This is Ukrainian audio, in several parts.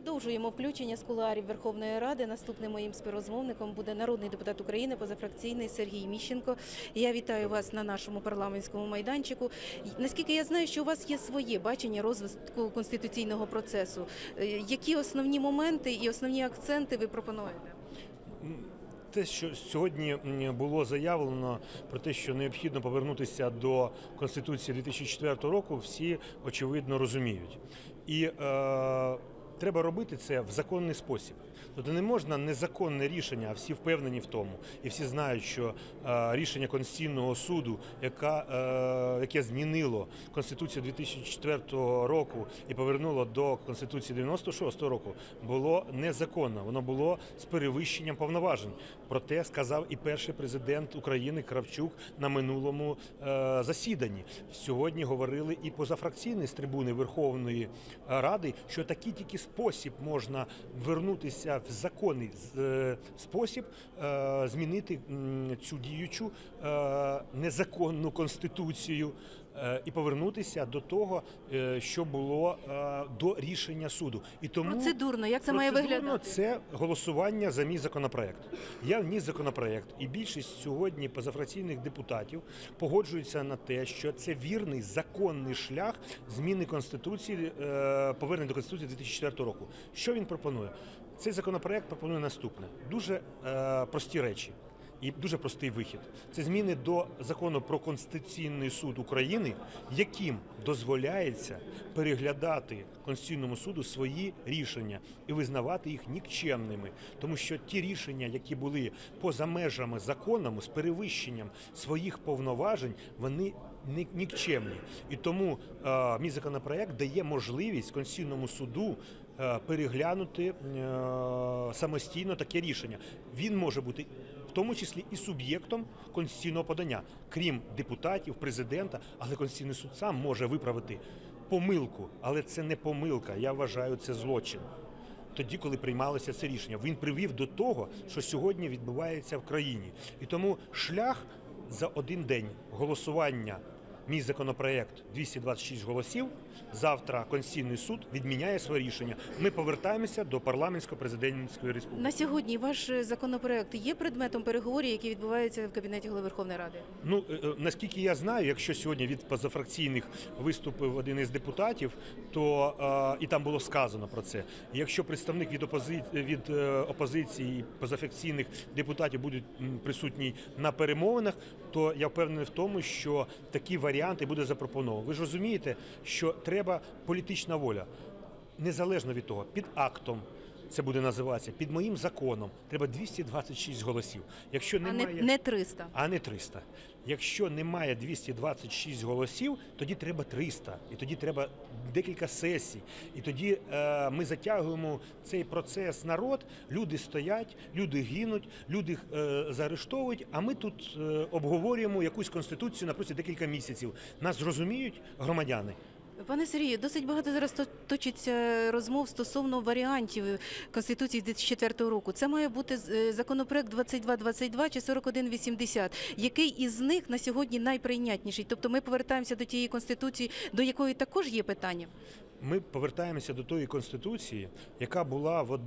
Продовжуємо включення з кулуарів Верховної Ради. Наступним моїм співрозмовником буде народний депутат України, позафракційний Сергій Міщенко. Я вітаю вас на нашому парламентському майданчику. Наскільки я знаю, що у вас є своє бачення розвитку конституційного процесу. Які основні моменти і основні акценти ви пропонуєте? Те, що сьогодні було заявлено про те, що необхідно повернутися до Конституції 2004 року, всі, очевидно, розуміють. І треба робити це в законний спосіб. Тобто не можна незаконне рішення, а всі впевнені в тому. І всі знають, що рішення Конституційного суду, яке змінило Конституцію 2004 року і повернуло до Конституції 96 року, було незаконно. Воно було з перевищенням повноважень. Про те сказав і перший президент України Кравчук на минулому засіданні. Сьогодні говорили і позафракційні з трибуни Верховної Ради, що такий тільки спосіб можна вернутися в законний спосіб, змінити цю діючу незаконну конституцію і повернутися до того, що було до рішення суду. І тому процедурно, як це має виглядати? Це голосування за мій законопроект. Я вніс законопроект, і більшість сьогодні позафракційних депутатів погоджуються на те, що це вірний законний шлях зміни Конституції, повернення до Конституції 2004 року. Що він пропонує? Цей законопроект пропонує наступне. Дуже прості речі. І дуже простий вихід. Це зміни до Закону про Конституційний суд України, яким дозволяється переглядати Конституційному суду свої рішення і визнавати їх нікчемними. Тому що ті рішення, які були поза межами закону, з перевищенням своїх повноважень, вони нікчемні. І тому мій законопроект дає можливість Конституційному суду переглянути самостійно таке рішення. Він може бути в тому числі і суб'єктом конституційного подання, крім депутатів, президента, але Конституційний суд сам може виправити помилку, але це не помилка, я вважаю, це злочин. Тоді, коли приймалося це рішення, він привів до того, що сьогодні відбувається в країні. І тому шлях за один день голосування, мій законопроект 226 голосів, завтра Конституційний суд відміняє своє рішення. Ми повертаємося до парламентсько-президентської республіки. На сьогодні ваш законопроект є предметом переговорів, які відбуваються в Кабінеті Голови Верховної Ради? Наскільки я знаю, якщо сьогодні від позафракційних виступив один із депутатів, то і там було сказано про це. Якщо представник від опозиції позафракційних депутатів будуть присутні на перемовинах, то я впевнений в тому, що такі варіанти буде запропоновано. Ви ж розумієте, що треба політична воля. Незалежно від того, під актом це буде називатися, під моїм законом треба 226 голосів. Якщо немає, не 300. А не 300. Якщо немає 226 голосів, тоді треба 300. І тоді треба декілька сесій. І тоді ми затягуємо цей процес народ, люди стоять, люди гинуть, люди заарештовують, а ми тут обговорюємо якусь конституцію на протязі декілька місяців. Нас зрозуміють громадяни? Пане Сергію, досить багато зараз точиться розмов стосовно варіантів Конституції 2004 року. Це має бути законопроект 2222 чи 4180. Який із них на сьогодні найприйнятніший? Тобто ми повертаємося до тієї Конституції, до якої також є питання? Ми повертаємося до тої Конституції, яка була в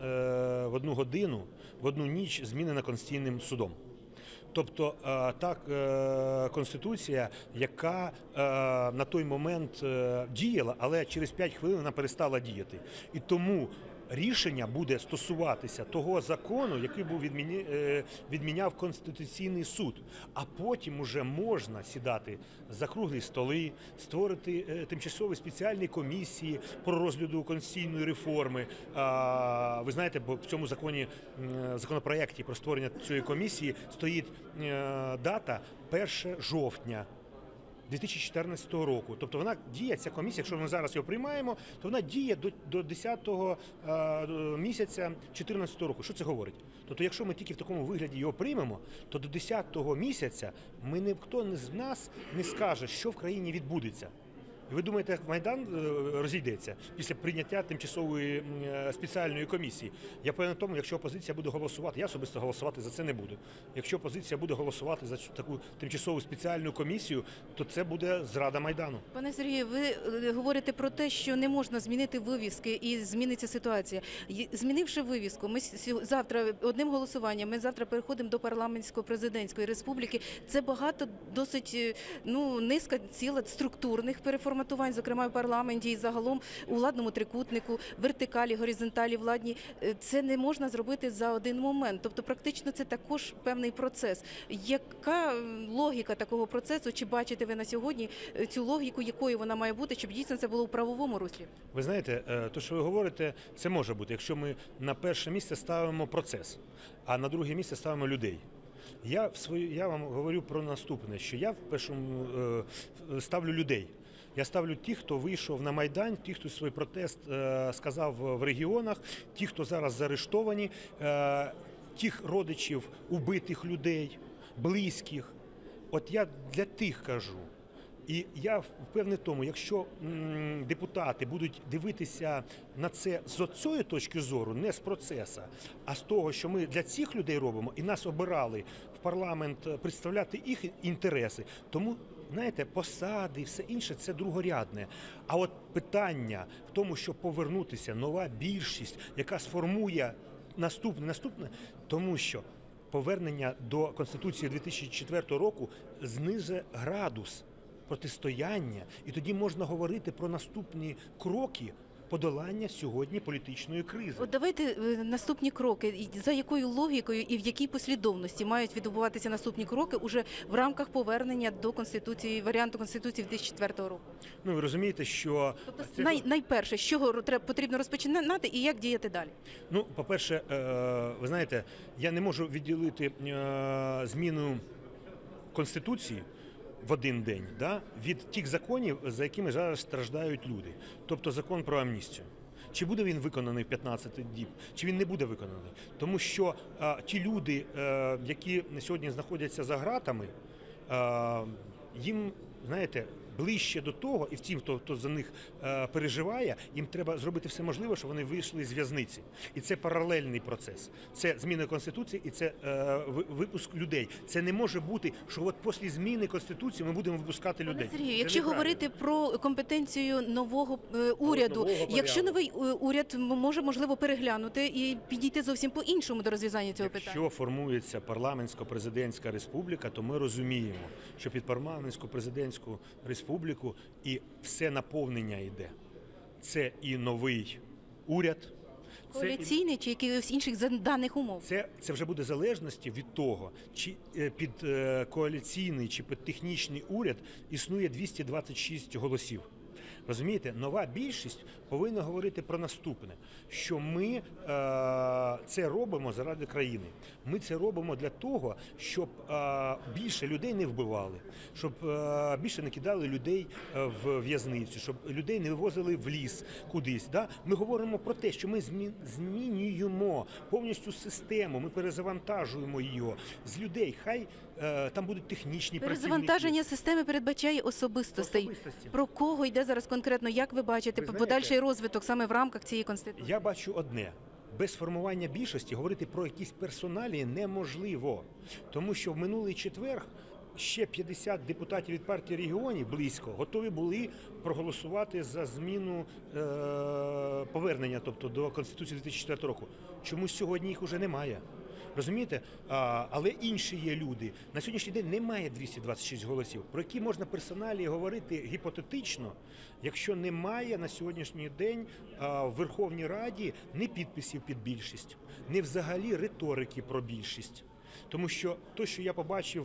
одну годину, в одну ніч змінена Конституційним судом. Тобто та Конституція, яка на той момент діяла, але через 5 хвилин вона перестала діяти. І тому рішення буде стосуватися того закону, який відміняв Конституційний суд. А потім уже можна сідати за круглі столи, створити тимчасові спеціальні комісії по розгляду конституційної реформи. Ви знаєте, бо в цьому законопроєкті про створення цієї комісії стоїть дата 1 жовтня 2014 року. Тобто вона діє, ця комісія, якщо ми зараз його приймаємо, то вона діє до 10-го місяця 2014 року. Що це говорить? Тобто якщо ми тільки в такому вигляді його приймемо, то до 10-го місяця ніхто з нас не скаже, що в країні відбудеться. І ви думаєте, Майдан розійдеться після прийняття тимчасової спеціальної комісії? Я певен в тому, якщо опозиція буде голосувати, я особисто голосувати за це не буду. Якщо опозиція буде голосувати за таку тимчасову спеціальну комісію, то це буде зрада Майдану. Пане Сергію, ви говорите про те, що не можна змінити вивіски і зміниться ситуація. Змінивши вивіску, ми завтра одним голосуванням, ми завтра переходимо до парламентсько-президентської республіки. Це багато досить, низка ціла структурних переформатувань, зокрема в парламенті і загалом у владному трикутнику, вертикалі, горизонталі владні. Це не можна зробити за один момент. Тобто практично це також певний процес. Яка логіка такого процесу? Чи бачите ви на сьогодні цю логіку, якою вона має бути, щоб дійсно це було у правовому руслі? Ви знаєте, те, що ви говорите, це може бути, якщо ми на перше місце ставимо процес, а на друге місце ставимо людей. Я вам говорю про наступне, що я в першому ставлю людей. Я ставлю тих, хто вийшов на Майдан, ті, хто свій протест сказав в регіонах, ті, хто зараз заарештовані, тих родичів убитих людей, близьких. От я для тих кажу. І я впевнений в тому, якщо депутати будуть дивитися на це з цієї точки зору, не з процесу, а з того, що ми для цих людей робимо, і нас обирали в парламент представляти їх інтереси, тому, знаєте, посади і все інше – це другорядне. А от питання в тому, щоб повернутися, нова більшість, яка сформує наступне, тому що повернення до Конституції 2004 року знизить градус протистояння, і тоді можна говорити про наступні кроки подолання сьогодні політичної кризи. От давайте наступні кроки. За якою логікою і в якій послідовності мають відбуватися наступні кроки уже в рамках повернення до Конституції, варіанту Конституції 2004 року? Ви розумієте, що... Тобто найперше, з чого потрібно розпочинати і як діяти далі? По-перше, ви знаєте, я не можу відділити зміну Конституції в один день від тих законів, за якими зараз страждають люди. Тобто закон про амністію. Чи буде він виконаний в 15 діб, чи він не буде виконаний? Тому що ті люди, які сьогодні знаходяться за ґратами, їм, знаєте, ближче до того, і втім, хто за них переживає, їм треба зробити все можливе, щоб вони вийшли з в'язниці. І це паралельний процес. Це зміна Конституції і це випуск людей. Це не може бути, що от після зміни Конституції ми будемо випускати людей. Пане Сергію, якщо говорити про компетенцію нового уряду, якщо новий уряд може, можливо, переглянути і підійти зовсім по-іншому до розв'язання цього питання? Якщо формується парламентсько-президентська республіка, то ми розуміємо, що під парламентсько-президентську республіку і все наповнення йде. Це і новий уряд. Коаліційний чи якихось інших даних умов? Це вже буде залежності від того, чи під коаліційний, чи під технічний уряд існує 226 голосів. Розумієте, нова більшість повинна говорити про наступне, що ми це робимо заради країни. Ми це робимо для того, щоб більше людей не вбивали, щоб більше не кидали людей в в'язницю, щоб людей не вивозили в ліс кудись. Ми говоримо про те, що ми змінюємо повністю систему, ми перезавантажуємо її з людей. Хай там будуть технічні працівники. Перезавантаження системи передбачає особистостей. Про кого йде зараз конкретно? Як ви бачите подальший розвиток саме в рамках цієї Конституції? Я бачу одне. Без формування більшості говорити про якісь персоналі неможливо. Тому що в минулий четвер ще 50 депутатів від партії регіонів близько готові були проголосувати за зміну повернення, тобто до Конституції 2004 року. Чомусь сьогодні їх уже немає. Розумієте? Але інші є люди. На сьогоднішній день немає 226 голосів, про які можна персоналі говорити гіпотетично, якщо немає на сьогоднішній день в Верховній Раді ні підписів під більшість, ні взагалі риторики про більшість. Тому що те, що я побачив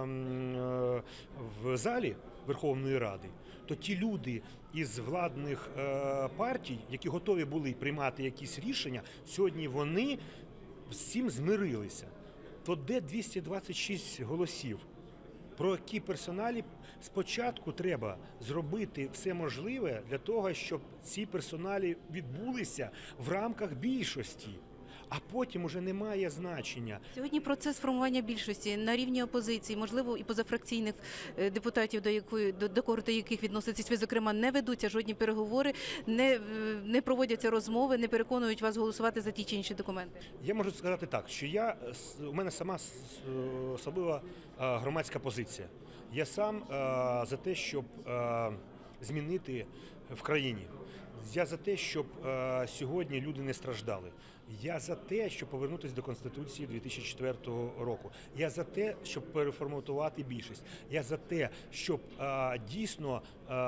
в залі Верховної Ради, то ті люди із владних партій, які готові були приймати якісь рішення, сьогодні вони з цим змирилися. То де 226 голосів? Про які персоналі спочатку треба зробити все можливе для того, щоб ці персоналі відбулися в рамках більшості. а потім уже немає значення. Сьогодні процес формування більшості на рівні опозиції, можливо, і позафракційних депутатів, до когорти яких відноситесь ви, зокрема, не ведуться жодні переговори, не проводяться розмови, не переконують вас голосувати за ті чи інші документи. Я можу сказати так, що у мене сама особлива громадська позиція. Я сам за те, щоб змінити в країні. Я за те, щоб сьогодні люди не страждали. Я за те, щоб повернутися до Конституції 2004 року. Я за те, щоб переформатувати більшість. Я за те, щоб дійсно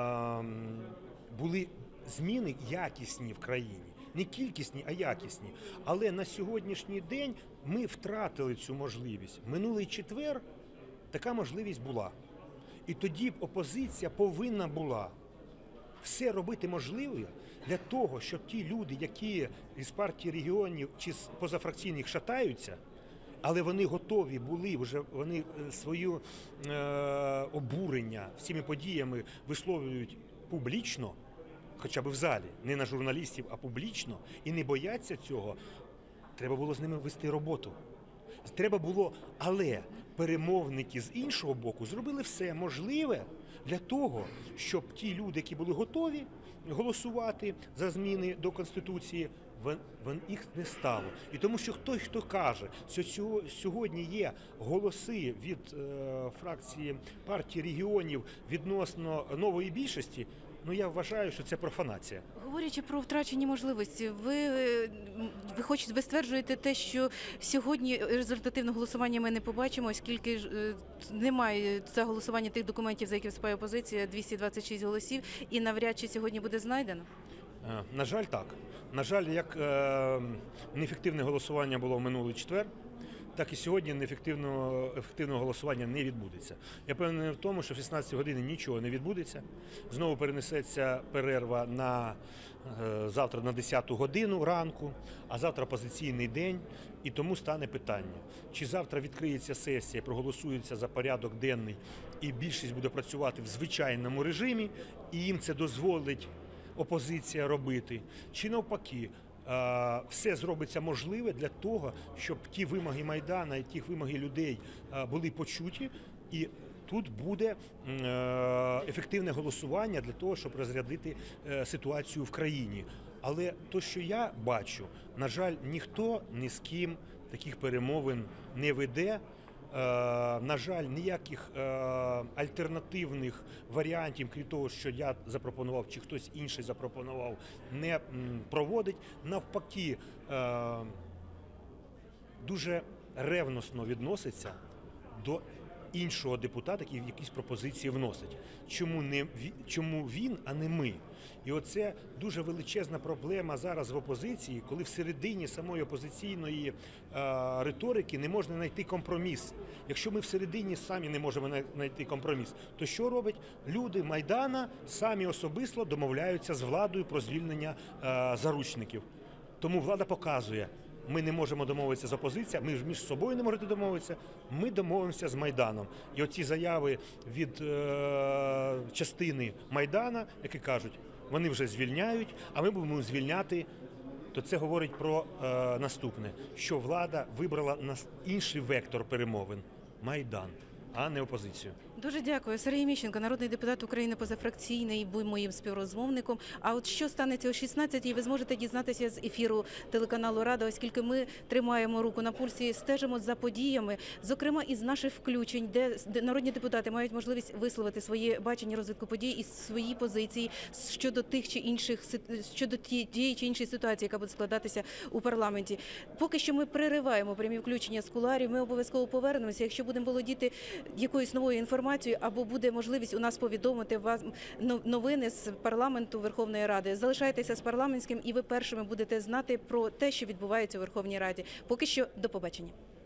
були зміни якісні в країні. Не кількісні, а якісні. Але на сьогоднішній день ми втратили цю можливість. Минулий четвер така можливість була. І тоді б опозиція повинна була все робити можливе для того, щоб ті люди, які із партії регіонів чи з позафракційних шатаються, але вони готові були, вже вони своє обурення всіми подіями висловлюють публічно, хоча б в залі, не на журналістів, а публічно, і не бояться цього, треба було з ними вести роботу. Треба було, але перемовники з іншого боку зробили все можливе для того, щоб ті люди, які були готові голосувати за зміни до Конституції, їх не стало. І тому що хто каже, що сьогодні є голоси від фракції партії регіонів відносно нової більшості, ну я вважаю, що це профанація. Говорячи про втрачені можливості, ви стверджуєте те, що сьогодні результативного голосування ми не побачимо, оскільки немає за голосування тих документів, за які виступає опозиція, 226 голосів, і навряд чи сьогодні буде знайдено? На жаль, так. На жаль, як неефективне голосування було в минулий четвер, так і сьогодні ефективного голосування не відбудеться. Я певний в тому, що в 16 годині нічого не відбудеться. Знову перенесеться перерва на завтра на 10 годину ранку, а завтра опозиційний день. І тому стане питання, чи завтра відкриється сесія, проголосується за порядок денний, і більшість буде працювати в звичайному режимі, і їм це дозволить опозиція робити, чи навпаки, все зробиться можливе для того, щоб ті вимоги Майдану і ті вимоги людей були почуті, і тут буде ефективне голосування для того, щоб розрядити ситуацію в країні. Але то, що я бачу, на жаль, ніхто ні з ким таких перемовин не веде. На жаль, ніяких альтернативних варіантів, крім того, що я запропонував, чи хтось інший запропонував, не проводить. Навпаки, дуже ревносно відноситься до іншого депутата, який якісь пропозиції вносить. Чому він, а не ми? І оце дуже величезна проблема зараз в опозиції, коли всередині самої опозиційної риторики не можна знайти компроміс. Якщо ми всередині самі не можемо знайти компроміс, то що робить? Люди Майдана самі особисто домовляються з владою про звільнення заручників. Тому влада показує, ми не можемо домовитися з опозицією, ми ж між собою не можемо домовитися, ми домовимося з Майданом. І оці заяви від частини Майдана, які кажуть, вони вже звільняють, а ми будемо звільняти, то це говорить про наступне, що влада вибрала інший вектор перемовин – Майдан, а не опозицію. Дуже дякую. Сергій Міщенко, народний депутат України позафракційний, був моїм співрозмовником. А от що станеться о 16-й, ви зможете дізнатися з ефіру телеканалу «Рада», оскільки ми тримаємо руку на пульсі, стежимо за подіями, зокрема із наших включень, де народні депутати мають можливість висловити своє бачення розвитку подій і свої позиції щодо тих чи інших, щодо тієї чи іншої ситуації, яка буде складатися у парламенті. Поки що ми перериваємо прямі включення з кулуарів, ми обов'язково повернемося, якщо будемо володіти якоюсь новою інформацією, або буде можливість у нас повідомити вас новини з парламенту Верховної Ради. Залишайтеся з парламентським, і ви першими будете знати про те, що відбувається у Верховній Раді. Поки що, до побачення.